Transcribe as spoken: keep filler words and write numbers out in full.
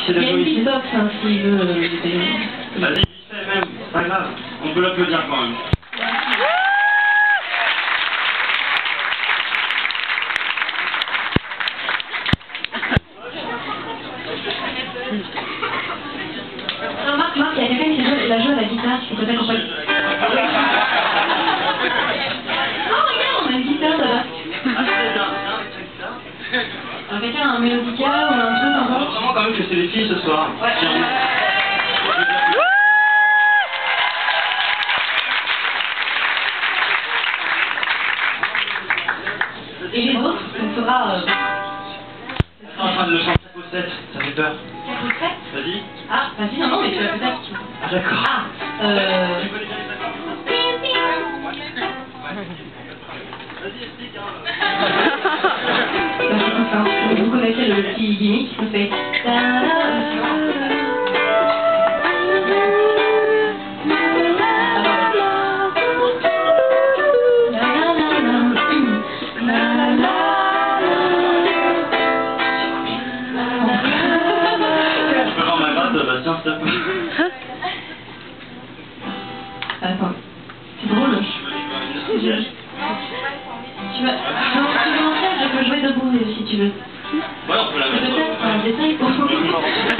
c'est Il y la a une jouer ici. beatbox, hein, s'il veut. euh, Vas-y, vite fait même, c'est pas grave. On peut l'applaudir quand même. Non, Marc, Marc, il y a quelqu'un qui joue, la joue à la guitare, il faut t'accompagner. Oh, regarde, on a une guitare là-bas. Ah, c'est bien. Alors, quelqu'un a un mélodica ou un truc On encore? voit vraiment quand même que c'est les filles ce soir. Ouais. Tiens. Et les autres, on fera... Euh... Je suis en train de le chanter au sept, ça fait peur. quatre ou sept? Vas-y. Ah, vas-y, non, non, mais tu vas peut-être... Ah d'accord. Ah, euh... Tu connais bien les accords? Vas-y, explique hein. Bah, c'est tout simple. Vous connaissez le petit gimmick, on fait... Tiens, stop. Attends, c'est drôle. Je... Tu vas... Non, tu veux en faire, je peux jouer debout si tu veux. Ouais, on peut la C'est peut-être un détail pour vous.